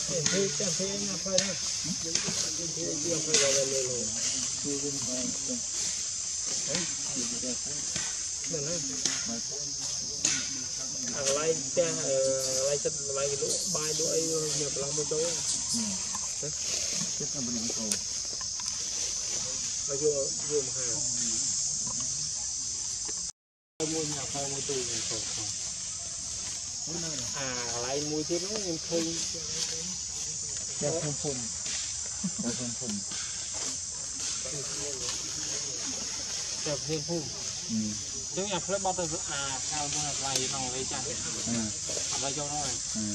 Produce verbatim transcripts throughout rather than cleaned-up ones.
thế cái thế nó phải đấy thế chưa phải gọi là lừa lừa đấy này à lại cái lại chất lại cái lỗ bài lỗ ấy nhập lòng một chỗ đấy chất là bên cầu mà vô vô mà hàng mua nhà phải mua tủ cầu à lại mua thế nó em khơi đẹp phong phun đẹp phong phun đẹp phong phun chúng nhà phải bắt được à sao nó là lại nó lấy chăng à lấy cho nó này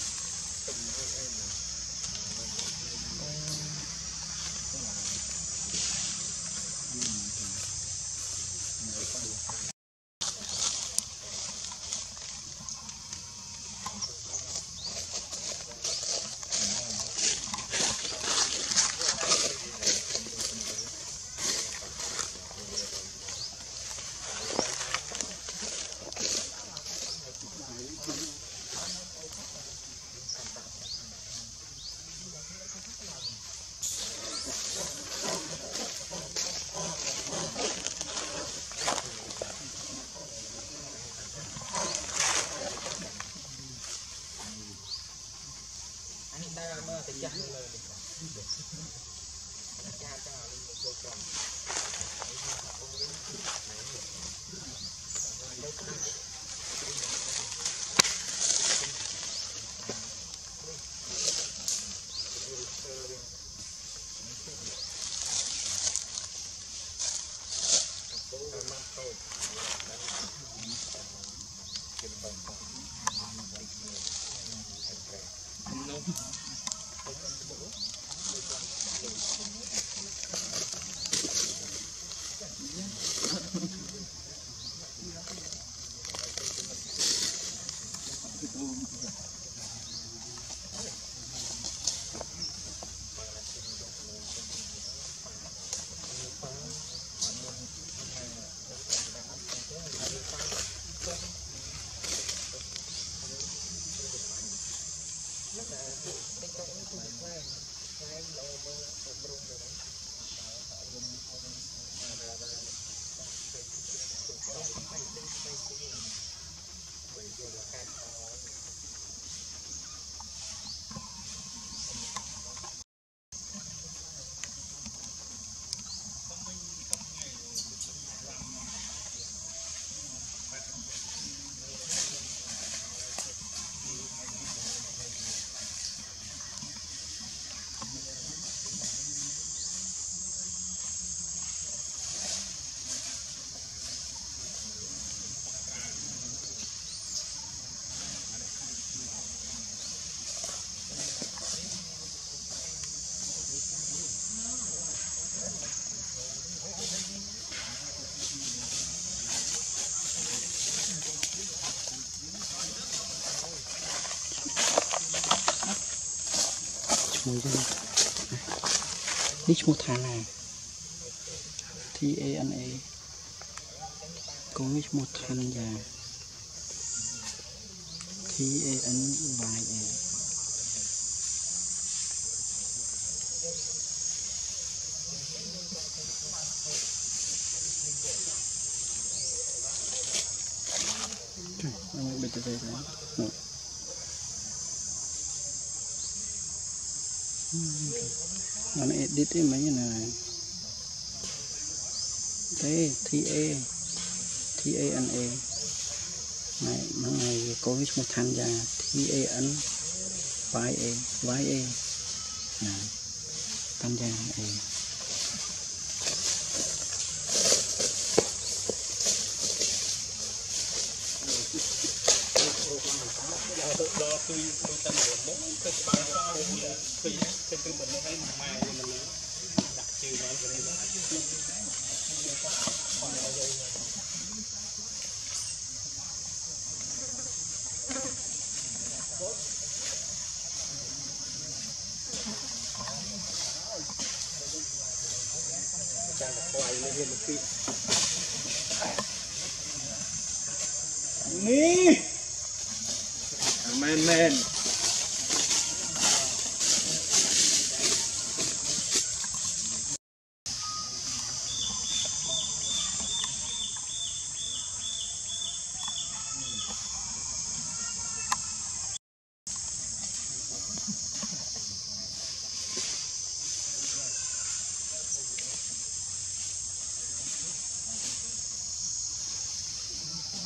mùi cái này một tháng này thì a n a cũng một tháng già thì a n vài a bây giờ đây đấy nó edit ấy mấy này thế thì a thì a n a này mấy ngày có một thằng già thì a n vài a vài a này thằng già a đó tôi tôi tên là bốn cái bài tôi tôi tôi tôi mình thấy mà mai mình đặt chiều nó cái này chàng là quay lên lên một tí nè men men